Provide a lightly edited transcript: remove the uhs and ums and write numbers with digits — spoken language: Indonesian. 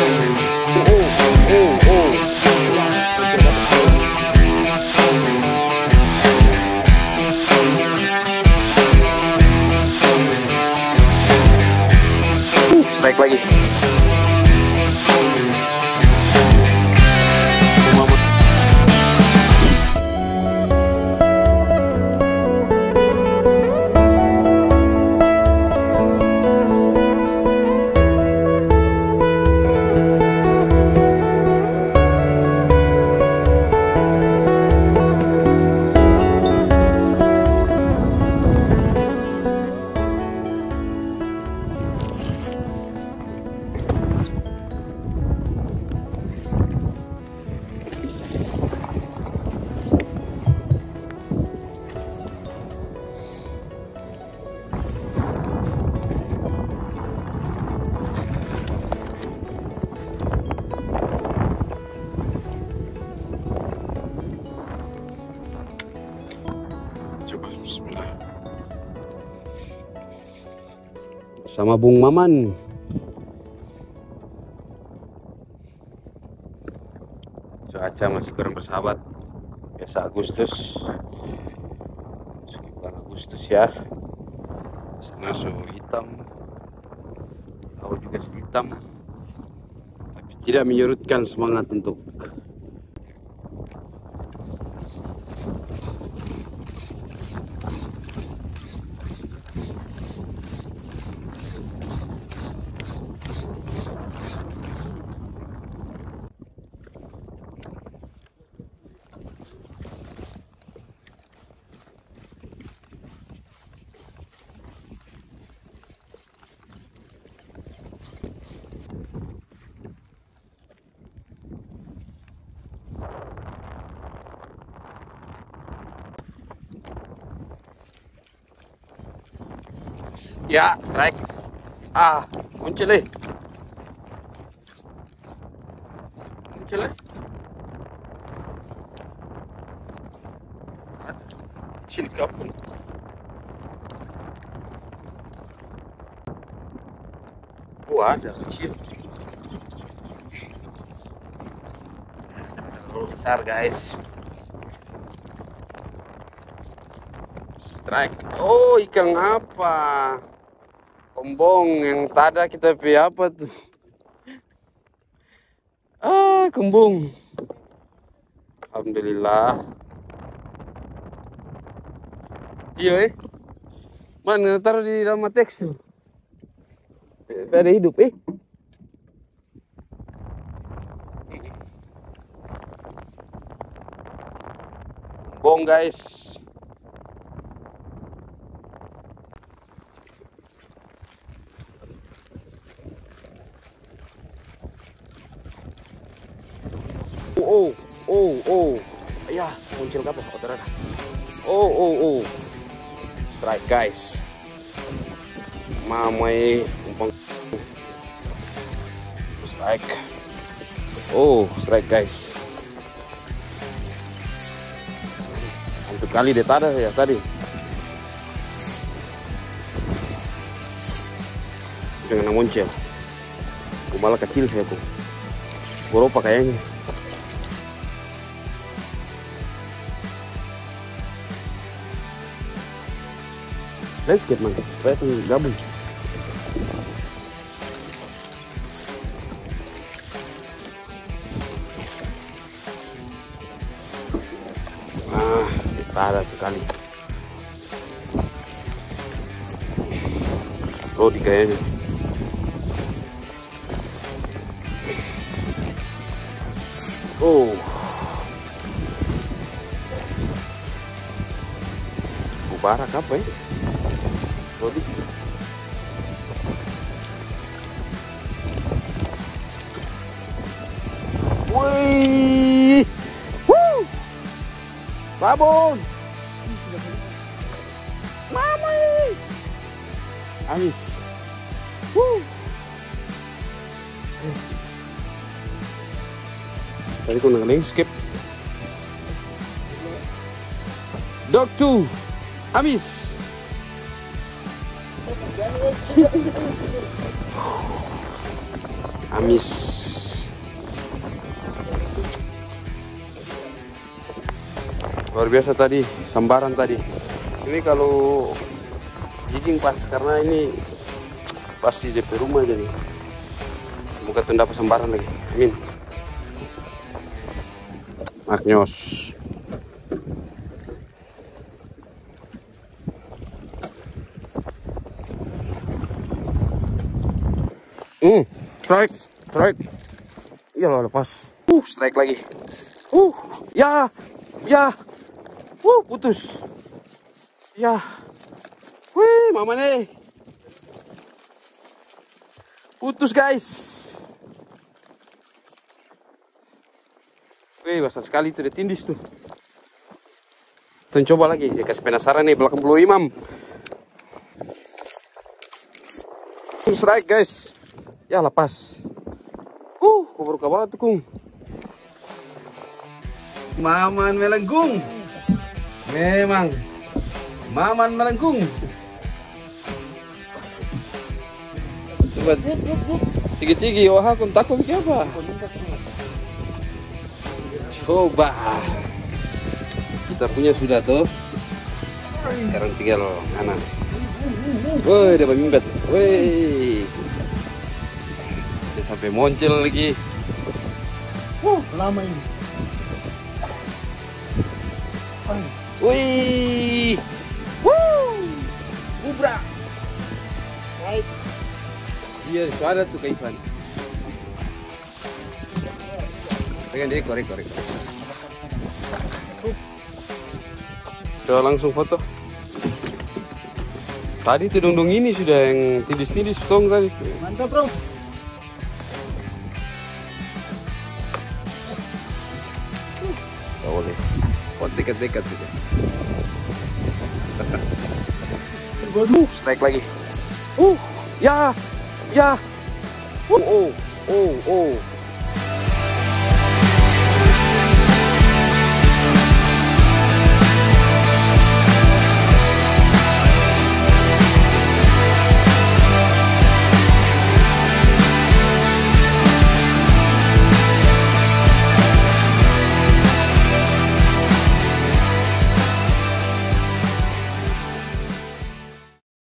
Strike lagi. Coba bismillah. Sama Bung Maman. Cuaca masih kurang bersahabat. Biasa Agustus. Masuki bulan Agustus ya. Sana suhu hitam. Laut juga suhu hitam. Tapi tidak menyurutkan semangat untuk ya, strike. Muncul eh. Muncul eh. Kecil kapun. Ada kecil. Terlalu besar guys. Strike. Oh, ikan apa? Kembung yang tada kita pi apa tuh? Kembung. Alhamdulillah. Iya mana taruh di dalam teks tuh? Ada hidup Kembung guys. Ya, muncul apa? Strike guys. Mamai umpang. Strike. Strike guys. Satu kali dia tada ya tadi. Jangan muncul. Malah kecil saya tuh. Beropa kayaknya. Landscape mantap, supaya tuh gabung. Kita ada tuh kali. Rodi kayaknya. Barak apa ya? Rodi. Wih. Babon. Mama ini. Amis. Tadi kau nak skip. Dog 2. Amis. Amis. Luar biasa tadi, sambaran tadi. Ini kalau jigging pas, karena ini pasti DP rumah jadi. Semoga tuh dapat sambaran lagi. Amin. Magnos. Strike. Iya loh, lepas. Strike lagi. Ya. Putus. Ya. Wih, mama nih. Putus, guys. Wih, besar sekali itu, dia tindis tuh. Tuh coba lagi, dia kasih penasaran nih belakang Blue Imam. Strike, guys. Ya, lepas. Kubur ke bawah tuh, Kung. Maman melengkung. Memang. Maman melengkung. Coba. Cigi-cigi, wah, aku takut bikin apa? Coba. Kita punya sudah tuh. Sekarang tinggal kanan. Woi, dapat mimpi. Woi. Dia sampai muncul lagi. Lama ini. Wih. Bubra. Baik. Iya, suara tuh ke Ivan. Pengen dia korek. Coba langsung foto. Tadi tuh dong ini sudah yang tidis-tidis tong tadi tuh. Mantap, Bro. Gak boleh. Spot dekat-dekat gitu. Strike lagi. Ya. Oh.